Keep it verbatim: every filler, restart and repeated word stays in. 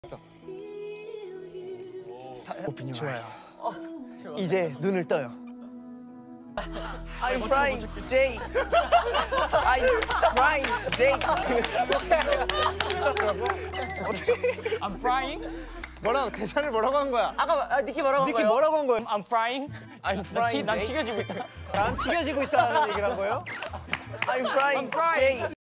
오픈 좋아요. 어, 이제 눈을 떠요. I'm flying, Jay. I'm flying, Jay. I'm flying? 뭐라고 대사를 뭐라고 한 거야? 아까 아, 니키 뭐라고 한 니키 거예요? 뭐라고 한 거예요? I'm flying? I'm flying, 난 Jay. 튀겨지고 있다. 난 튀겨지고 있다는 얘기를 한 거예요? I'm flying, I'm flying. Jay.